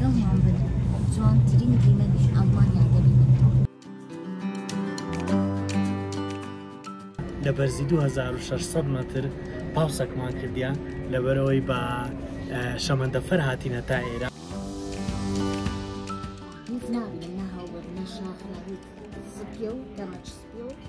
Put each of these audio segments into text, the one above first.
دڵکەومان بن جوانترین دیمەنی ئەڵمانیا دەبینن. لە بەرزی 2600 مەتر پاوسێکمان کردیان لەبەرەوەی بە شەمەندەفەر هاتینە تا ئێرە. هیچ نابێت نەهاوبەر نەشاخراوی سپیە و دەمەچ سپیە و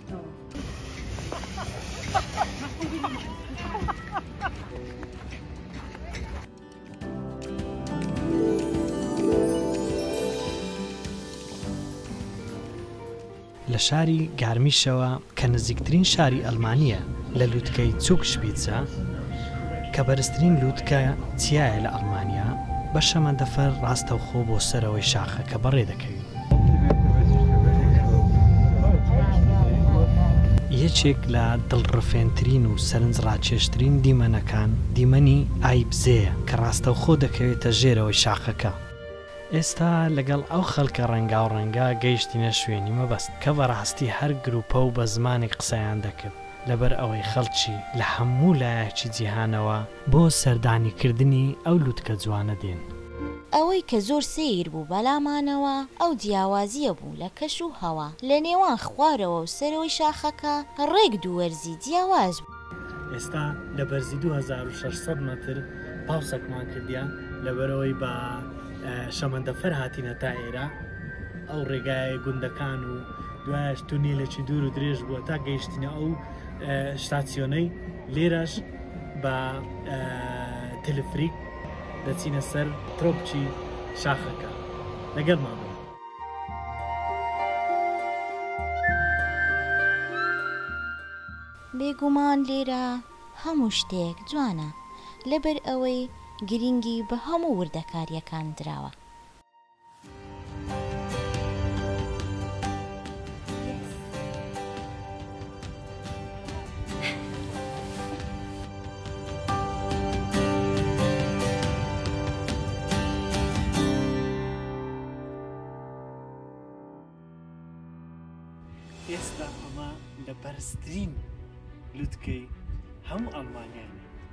لە شاری گارمیشەوە کە نزیکترین شاری ئەڵمانیە لە لووتکەی چوکشپیتزە کە بەرزترین لووتکە چیایە لە ئەڵمانیا بە شەمەندەفەر ڕاستەوخۆ بۆ سەرەوەی شاخەکە بەڕێ دەکەوین. یەکێک لە دڵڕفێنترین و سەرنجڕاکێشترین دیمەنەکان دیمەنی ئایبزەیە کە ڕاستەوخۆ دەکەوێتە ژێرەوەی شاخەکە. ئێستا لەگەڵ ئەو خەڵکە ڕەنگا و ڕەنگا گەیشتینە شوێنی مەبەست کە بەڕاستی هەر گروپە و بە زمانی قسەیان دەکرد لەبەر ئەوەی خەڵکی لە هەموو لایەکی جیهانەوە بۆ سەردانیکردنی ئەو لووتکە جوانە دێن. ئەوەی کە زۆر سیر بوو بەلامانەوە ئەو جیاوازیە بوو لە کەش و هەوا لە نێوان خوارەوە و سەرەوەی شاخەکە ڕێک دووەرزی جیاواز بوو. ئێستا لە بەرزی 2600 مەتر پاوسێکمان کردیان لەبەرەوەی بە شەمەندەفەر هاتینە تا ئێرە ئەو ڕێگایە گوندەکان و دوایش تونیلێکی دوور و درێژ بووە تا گەیشتینە ئەو شتاسیۆنەی لێرەش بە تەلفریک دەچینە سەر ترۆپچی شاخەکە لەگەڵمان. بێگومان لێرە هەموو شتێک جوانە لەبەر ئەوەی گرنگی بە هەموو وردەکاریەکان دراوە. ئێستا ئەمە لە بەرزترین لووتکەی هەموو ئەڵمانیانە.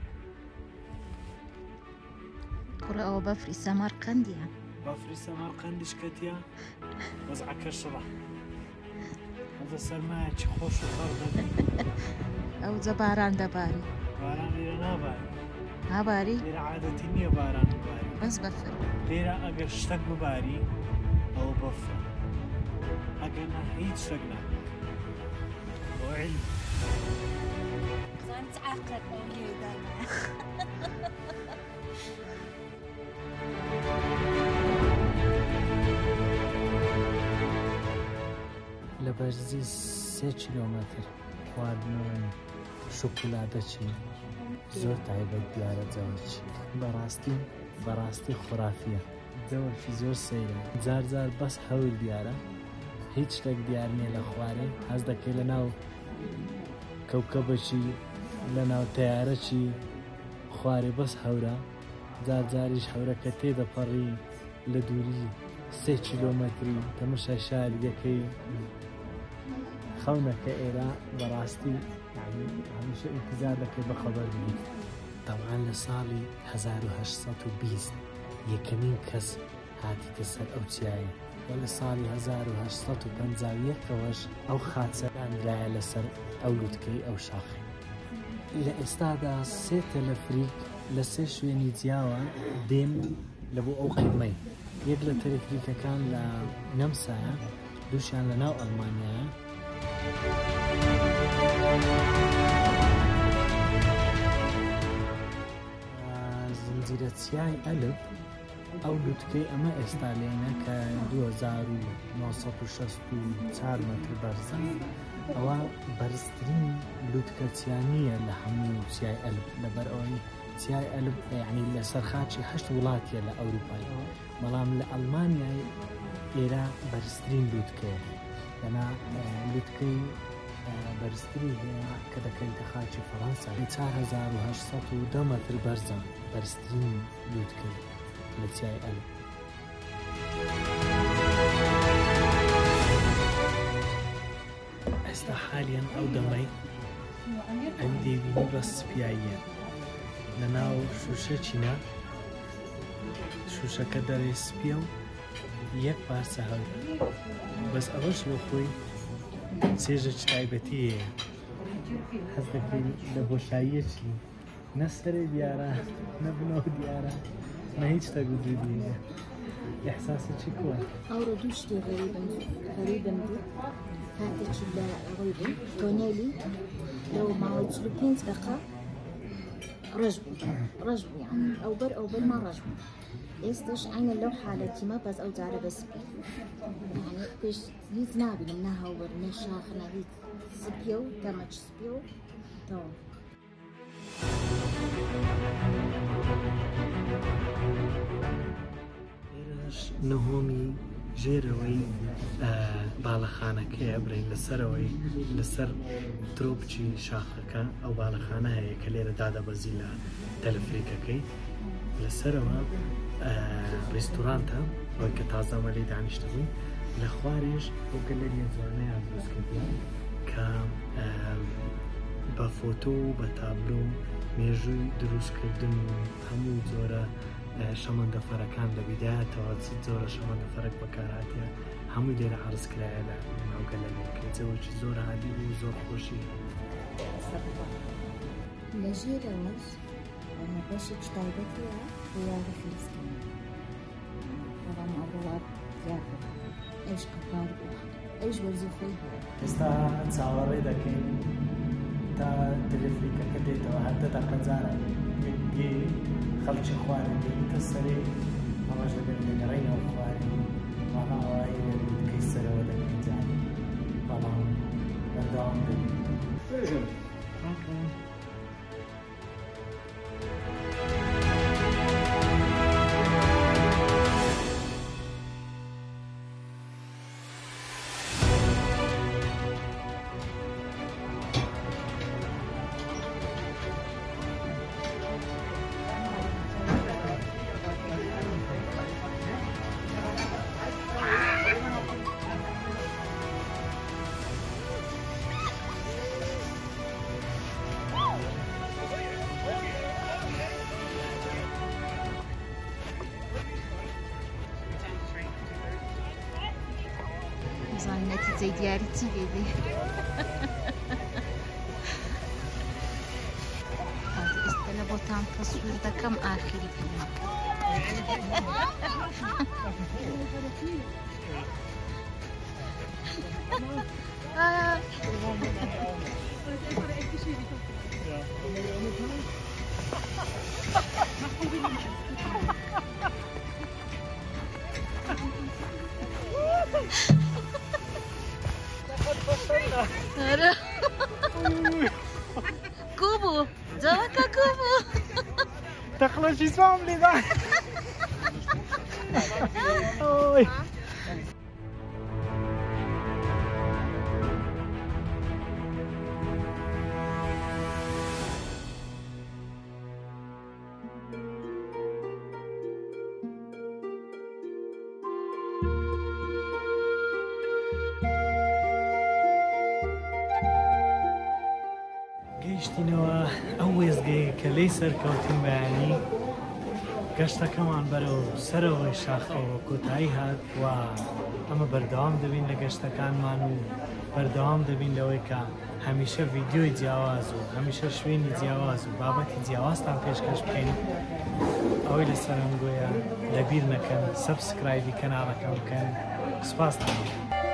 کوڕە ئەوە بەفری سەمەرقەندیە. بەفری سەمەرقەندیش کەتیە وەزعەکە شڕە ئەوە سەرمایەکی خۆش و خەڵ دەبێت. ئەوجە باران دەباری. باران لێرە ناباری. ناباری؟ لێرە عادەتی نییە باران بباری. بەس بەفر. لێرە ئەگەر شتێک بباری ئەوە بەفرە. ئەگەر نە هیچ شتێک ناباری. بۆ عیلم. زانت عاقل ئەولیێ دەرمە. لە بەرزی 3 کیلۆمەتر خواردنەوەی شۆکۆلاتەچی زۆر تایبەت دیارە جەوەرچی بەڕاستی خۆرافیە. جەوەرکی زۆر سەیرە جار جار بەس هەور دیارە هیچ شتێک دیار نییە لە خوارێ هەز دەکەی لە ناو کەوکەبەکی لە ناو تەیارەکی خوارێ بەس هەورە جار جاریش هەورەکە تێدەپەڕی لە دووری 3 کیلۆمەتری تەمەشای شاری دەکەی خەونەکە ئێرە بەڕاستی هەمیشە ئینتیزار دەکەی بە خەبەر بێت. تەمان لە ساڵی 1820 یەکەمین کەس هاتیتە سەر ئەو چیایە و لە ساڵی 1851ەوەش ئەو خاچەکانرایە لەسەر ئەو لووتکەی ئەو شاخی. لە ئێستادا 3 تەلەفریک لە 3 شوێنی جیاوە دێن لە بۆ ئەو قیمەی. یەک لە تەلەفریکەکان لە نەمسایە، دووشیان لە ناو ئەڵمانیایە. زنجیرە چیای ئەلب ئەو لووتکەی ئەمە ئێستا لێنە کە 2964 مەتر بەرزە. ئەوە بەرزترین لووتکە چیانیە لە هەموو چیای ئەلب لەبەر ئەوەی چیای ئەلب یعنی لە سەرخاچی 8 وڵاتیە لە ئەوروپای، بەڵام لە ئەڵمانیای ئێرە بەرزترین لووتکەیە لەنا لووتکەی بەرزتری هەیە کە دەکەیتە خاچی فەڕەنسا 4810 مەتر بەرزە بەرزترین لووتکەی لە چیای ئەلب. ئێستا حالیان ئەو دەمەی ئەم دەیبینی بە سپیاییە لە ناو شوشە چینە شوشەکە دەرێ سپیە و یەک پارچە هەڵ بەس ئەوەش لە خۆی چێژە تایبەتی هەیە حەز دەکەی لە بۆشاییە چی نە سەرێ دیارە نە بنەوە دیارە نە هیچ تەگوزی دیە ئەحساسە چی کووە ئەوڕۆ دوو شتێ غەریبم بوو کاتێکی لە ئەوەی بوو تۆنێلی لەو ماوەی 45 دقە ڕژ بوو یعنی ئەو بەرمان ڕژ بوو ئێستش عینە لەو حالەتیمە بەس ئەو جارە بە سپی یعنی پێش هیچ نابینم نە هاوبەر نە شاخ نە هیچ سپیە و دەمەچ سپیە و تەواو نهۆمی ژێرەوەی باڵەخانەکەیە برین لەسەرەوەی لەسەر ترۆپچی شاخەکە ئەو باڵەخانە هەیە کە لێرە دادەبەزی لە تەلەفریکەکەی لەسەرەوە ڕێستورانتە ئەوەی کە تازەمە لێ دانیشتبووین لە خوارێژ ئەو گەلەریە جوانەیە دروستکردین کە بە فۆتۆ و بە تابلۆ مێژووی دروستکردن و هەموو جۆرە شەمەندەفەرەکان لە بیدایەتەوە جۆرە شەمەندەفەرێک بەکارهاتیە هەمووی لێرە عەرزکرایە لە ناوگەلەریەکە جەوەکی زۆر هادی و زۆر خۆشی لە ژێرەوەش بەشێکی تایبەتیە بۆ یاغی فلستین بەڵام ئەوڕۆ زیاتر ئەوش قەپار بوو ئەوش وەرزی خۆی هەیە ئێستا چاوەڕێ دەکەین تا تەلەفریکەکە دێتەوە هەر 10 دەقە جارە یەکگێ خەڵکی خوارن دێتە سەرێ ئەوەش دەبێت لەگەڕێنەوە خوارێ ماڵا ئەوایی لە بکەی سەرەوە دەبێت جارێ بەڵام بەردەوام دەبێت زانین نەتیجەی دیاری چی بێ ئێستا لە بۆتان تەسویر دەکەم ئاخری فیلمەکە كوبو جواك كوبو تخلصي صاملي ده گەیشتینەوە ئەو وێزگەی کە لێی سەرکەوتین بەیانی گەشتەکەمان بەرەو سەرەوەی شاخەوە کۆتایی هات و ئەمە بەردەوام دەبین لە گەشتەکانمان و بەردەوام دەبین لەوەی کە هەمیشە ڤیدیۆی جیاواز و هەمیشە شوێنی جیاواز و بابەتی جیاوازتان پێشکەش بکەین ئەوەی لە سەرنگۆیە لەبیر نەکەن سەبسکرایبی کەناڵەکە بکەن سوپاستان.